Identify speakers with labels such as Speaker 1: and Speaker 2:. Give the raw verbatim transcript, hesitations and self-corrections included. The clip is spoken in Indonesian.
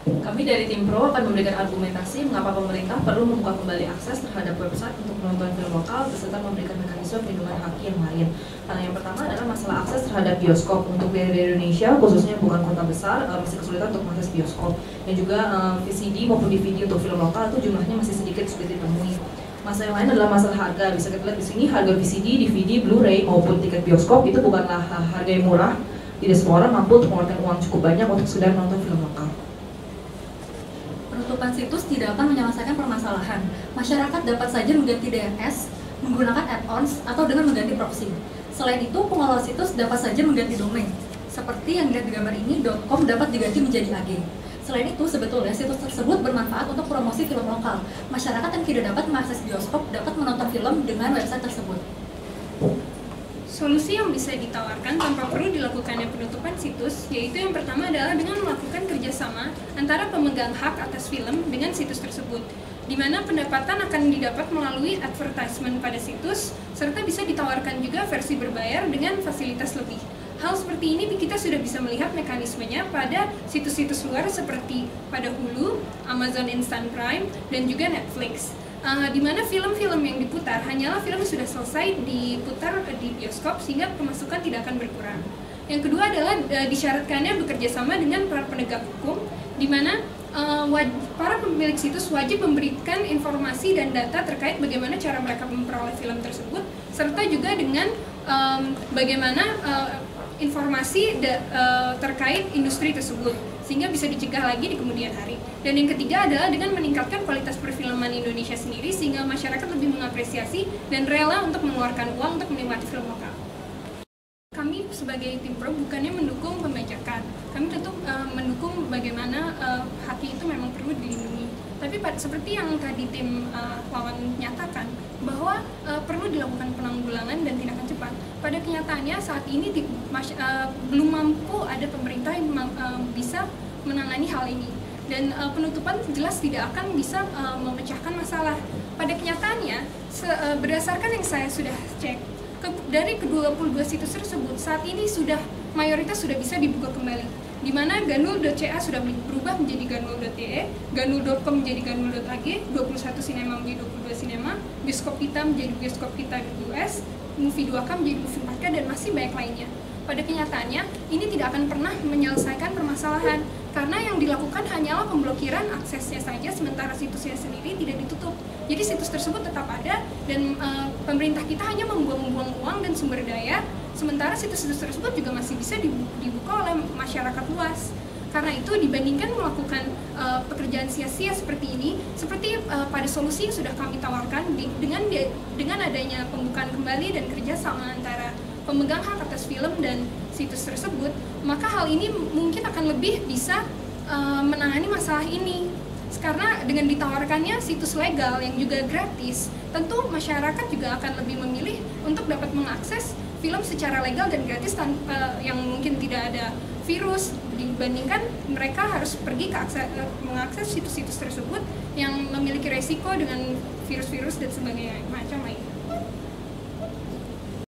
Speaker 1: Kami dari tim Pro akan memberikan argumentasi mengapa pemerintah perlu membuka kembali akses terhadap website untuk menonton film lokal beserta memberikan mekanisme perlindungan hak yang lain. Karena yang pertama adalah masalah akses terhadap bioskop. Untuk daerah di Indonesia, khususnya bukan kota besar, masih kesulitan untuk mengakses bioskop. Dan juga uh, V C D maupun D V D untuk film lokal itu jumlahnya masih sedikit sulit ditemui. Masalah yang lain adalah masalah harga. Bisa kita lihat di sini harga V C D, D V D, Blu-ray maupun tiket bioskop itu bukanlah harga yang murah. Tidak semua orang mampu untuk mengeluarkan uang cukup banyak untuk sekedar menonton film lokal.
Speaker 2: Penutupan situs tidak akan menyelesaikan permasalahan. Masyarakat dapat saja mengganti D N S, menggunakan add-ons, atau dengan mengganti proxy. Selain itu, pengelola situs dapat saja mengganti domain. Seperti yang dilihat di gambar ini, .com dapat diganti menjadi A G. Selain itu, sebetulnya situs tersebut bermanfaat untuk promosi film lokal. Masyarakat yang tidak dapat mengakses bioskop dapat menonton film dengan website tersebut.
Speaker 3: Solusi yang bisa ditawarkan tanpa perlu dilakukannya penutupan situs, yaitu yang pertama adalah dengan melakukan kerjasama antara pemegang hak atas film dengan situs tersebut, di mana pendapatan akan didapat melalui advertisement pada situs, serta bisa ditawarkan juga versi berbayar dengan fasilitas lebih. Hal seperti ini kita sudah bisa melihat mekanismenya pada situs-situs luar seperti pada Hulu, Amazon Instant Prime, dan juga Netflix. Uh, di mana film-film yang diputar hanyalah film yang sudah selesai diputar di bioskop sehingga pemasukan tidak akan berkurang. Yang kedua adalah uh, disyaratkannya bekerja sama dengan para penegak hukum, di mana uh, para pemilik situs wajib memberikan informasi dan data terkait bagaimana cara mereka memperoleh film tersebut, serta juga dengan um, bagaimana uh, informasi da, uh, terkait industri tersebut, sehingga bisa dicegah lagi di kemudian hari. Dan yang ketiga adalah dengan meningkatkan kualitas perfilman Indonesia sendiri, sehingga masyarakat lebih mengapresiasi dan rela untuk mengeluarkan uang untuk menikmati film lokal. Kami sebagai tim Pro bukannya mendukung pembajakan, kami tentu uh, mendukung bagaimana uh, haki itu memang perlu dilindungi. Tapi seperti yang tadi tim uh, lawan nyatakan, bahwa uh, perlu dilakukan penanggulangan dan tindakan cepat. Pada kenyataannya saat ini di, mas, uh, belum mampu ada pemerintah yang uh, bisa menangani hal ini. Dan uh, penutupan jelas tidak akan bisa uh, memecahkan masalah. Pada kenyataannya, se, uh, berdasarkan yang saya sudah cek, ke, dari ke dua puluh dua situs tersebut, saat ini sudah mayoritas sudah bisa dibuka kembali. Di mana ganul dot c a sudah berubah menjadi ganul dot t e, ganul dot com menjadi ganul dot a g, dua puluh satu Cinema menjadi dua puluh dua Cinema, Bioskop Kita menjadi bioskop kita dot u s, Movie dua K menjadi Movie empat K, dan masih banyak lainnya. Pada kenyataannya, ini tidak akan pernah menyelesaikan permasalahan, karena yang dilakukan hanyalah pemblokiran aksesnya saja, sementara situsnya sendiri tidak ditutup. Jadi situs tersebut tetap ada, dan e, pemerintah kita hanya membuang-buang uang dan sumber daya, sementara situs-situs tersebut juga masih bisa dibuka oleh masyarakat luas. Karena itu, dibandingkan melakukan uh, pekerjaan sia-sia seperti ini, seperti uh, pada solusi yang sudah kami tawarkan, di, dengan di, dengan adanya pembukaan kembali dan kerjasama antara pemegang hak atas film dan situs tersebut, maka hal ini mungkin akan lebih bisa uh, menangani masalah ini. Karena dengan ditawarkannya situs legal yang juga gratis, tentu masyarakat juga akan lebih memilih untuk dapat mengakses film secara legal dan gratis tanpa yang mungkin tidak ada virus, dibandingkan mereka harus pergi ke akses, mengakses situs-situs tersebut yang memiliki resiko dengan virus-virus dan sebagainya macam lain.